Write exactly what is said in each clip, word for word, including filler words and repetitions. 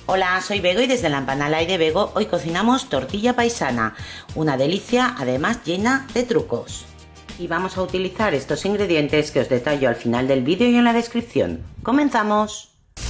Hola, soy Bego y desde la Empanalay de Bego hoy cocinamos tortilla paisana, una delicia además llena de trucos. Y vamos a utilizar estos ingredientes que os detallo al final del vídeo y en la descripción. ¡Comenzamos!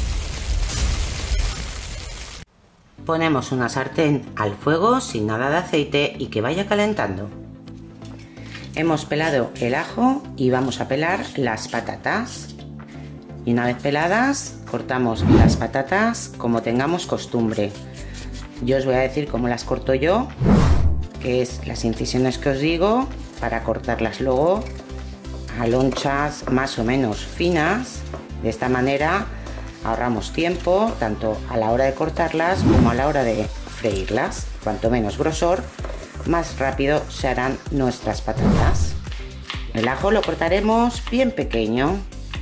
Ponemos una sartén al fuego sin nada de aceite y que vaya calentando. Hemos pelado el ajo y vamos a pelar las patatas. Y una vez peladas, cortamos las patatas como tengamos costumbre. Yo os voy a decir cómo las corto yo, que es las incisiones que os digo, para cortarlas luego a lonchas más o menos finas. De esta manera ahorramos tiempo, tanto a la hora de cortarlas como a la hora de freírlas. Cuanto menos grosor, más rápido se harán nuestras patatas. El ajo lo cortaremos bien pequeño.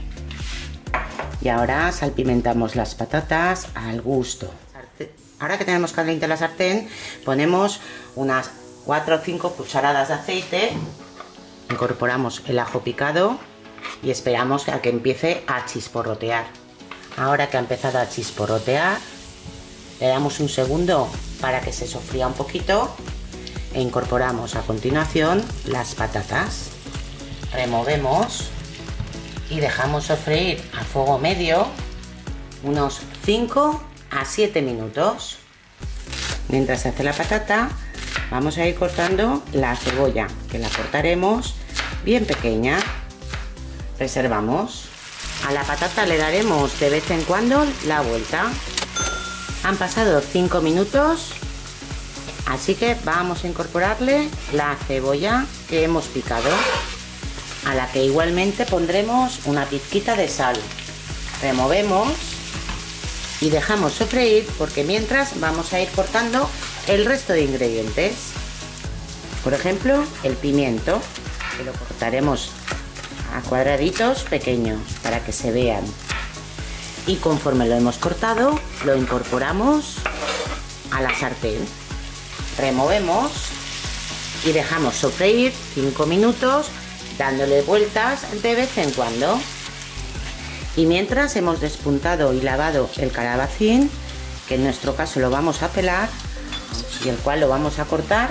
Y ahora salpimentamos las patatas al gusto. Ahora que tenemos caliente la sartén, ponemos unas cuatro o cinco cucharadas de aceite. Incorporamos el ajo picado y esperamos a que empiece a chisporrotear. Ahora que ha empezado a chisporrotear, le damos un segundo para que se sofría un poquito e incorporamos a continuación las patatas. Removemos y dejamos sofreír a fuego medio unos cinco a siete minutos. Mientras se hace la patata, vamos a ir cortando la cebolla, que la cortaremos bien pequeña. Reservamos. A la patata le daremos de vez en cuando la vuelta. Han pasado cinco minutos, así que vamos a incorporarle la cebolla que hemos picado, a la que igualmente pondremos una pizquita de sal. Removemos y dejamos sofreír, porque mientras vamos a ir cortando el resto de ingredientes. Por ejemplo, el pimiento, que lo cortaremos a cuadraditos pequeños para que se vean. Y conforme lo hemos cortado, lo incorporamos a la sartén. Removemos y dejamos sofreír cinco minutos, dándole vueltas de vez en cuando. Y mientras hemos despuntado y lavado el calabacín, que en nuestro caso lo vamos a pelar y el cual lo vamos a cortar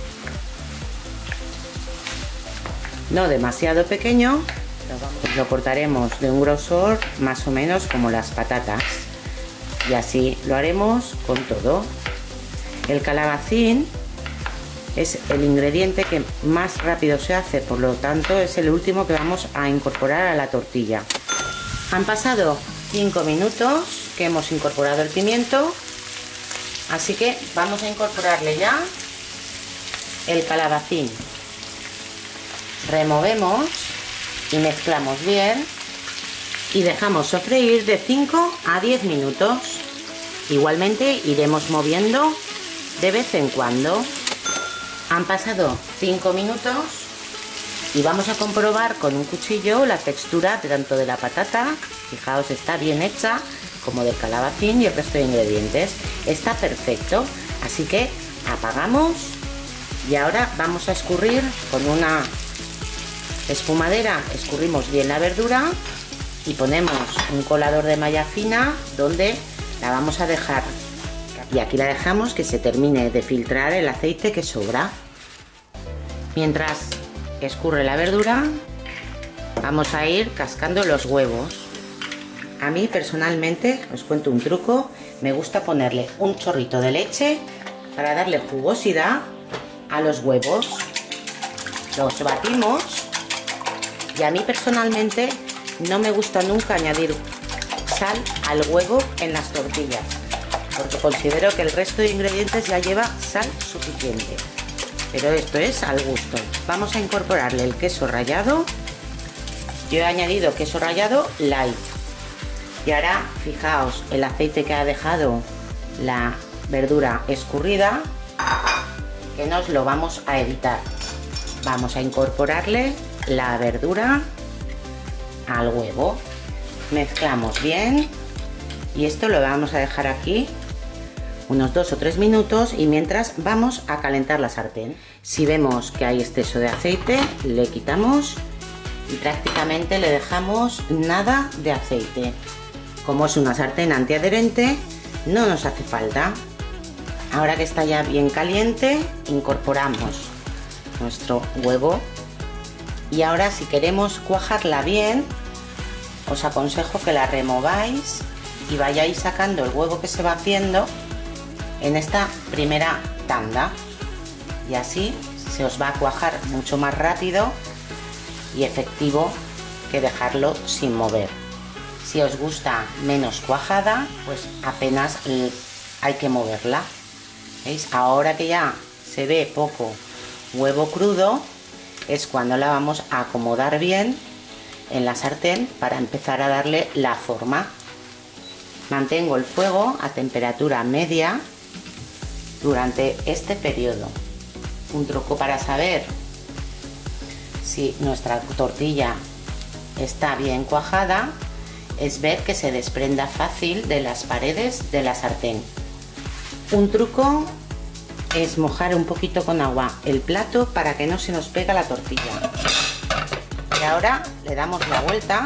no demasiado pequeño, lo, vamos, lo cortaremos de un grosor más o menos como las patatas, y así lo haremos con todo. El calabacín es el ingrediente que más rápido se hace, por lo tanto es el último que vamos a incorporar a la tortilla. Han pasado cinco minutos que hemos incorporado el pimiento, así que vamos a incorporarle ya el calabacín. Removemos y mezclamos bien y dejamos sofreír de cinco a diez minutos. Igualmente iremos moviendo de vez en cuando. Han pasado cinco minutos y vamos a comprobar con un cuchillo la textura tanto de la patata, fijaos, está bien hecha, como del calabacín y el resto de ingredientes. Está perfecto, así que apagamos y ahora vamos a escurrir con una espumadera. Escurrimos bien la verdura y ponemos un colador de malla fina donde la vamos a dejar. Y aquí la dejamos que se termine de filtrar el aceite que sobra. Mientras escurre la verdura, vamos a ir cascando los huevos. A mí personalmente, os cuento un truco, me gusta ponerle un chorrito de leche para darle jugosidad a los huevos. Los batimos y a mí personalmente no me gusta nunca añadir sal al huevo en las tortillas, porque considero que el resto de ingredientes ya lleva sal suficiente, pero esto es al gusto. Vamos a incorporarle el queso rallado. Yo he añadido queso rallado light. Y ahora fijaos el aceite que ha dejado la verdura escurrida, que nos lo vamos a evitar. Vamos a incorporarle la verdura al huevo, mezclamos bien y esto lo vamos a dejar aquí unos dos o tres minutos, y mientras vamos a calentar la sartén. Si vemos que hay exceso de aceite, le quitamos y prácticamente le dejamos nada de aceite. Como es una sartén antiadherente, no nos hace falta. Ahora que está ya bien caliente, incorporamos nuestro huevo. Y ahora, si queremos cuajarla bien, os aconsejo que la remováis y vayáis sacando el huevo que se va haciendo en esta primera tanda. Y así se os va a cuajar mucho más rápido y efectivo que dejarlo sin mover. Si os gusta menos cuajada, pues apenas hay que moverla. ¿Veis? Ahora que ya se ve poco huevo crudo, es cuando la vamos a acomodar bien en la sartén para empezar a darle la forma. Mantengo el fuego a temperatura media durante este periodo. Un truco para saber si nuestra tortilla está bien cuajada es ver que se desprenda fácil de las paredes de la sartén. Un truco es mojar un poquito con agua el plato para que no se nos pegue la tortilla. Y ahora le damos la vuelta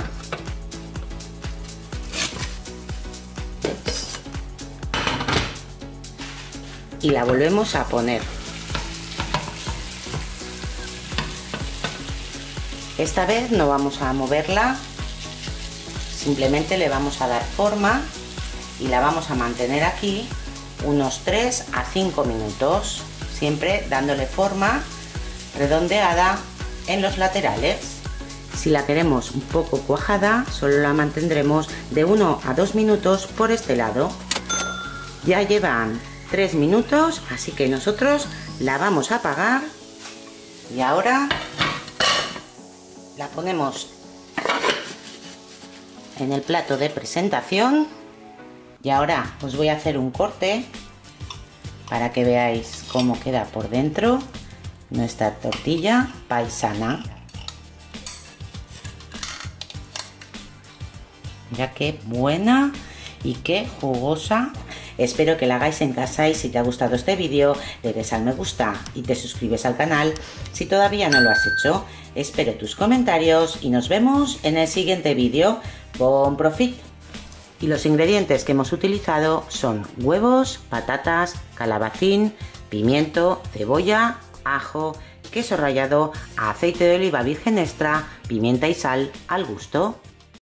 y la volvemos a poner. Esta vez no vamos a moverla, simplemente le vamos a dar forma y la vamos a mantener aquí unos tres a cinco minutos, siempre dándole forma redondeada en los laterales. Si la queremos un poco cuajada, solo la mantendremos de uno a dos minutos por este lado. Ya llevan tres minutos, así que nosotros la vamos a apagar y ahora la ponemos en el plato de presentación. Y ahora os voy a hacer un corte para que veáis cómo queda por dentro nuestra tortilla paisana. Mira qué buena y qué jugosa. Espero que la hagáis en casa y si te ha gustado este vídeo le des al me gusta y te suscribes al canal si todavía no lo has hecho. Espero tus comentarios y nos vemos en el siguiente vídeo. Bon profit. Y los ingredientes que hemos utilizado son huevos, patatas, calabacín, pimiento, cebolla, ajo, queso rallado, aceite de oliva virgen extra, pimienta y sal al gusto.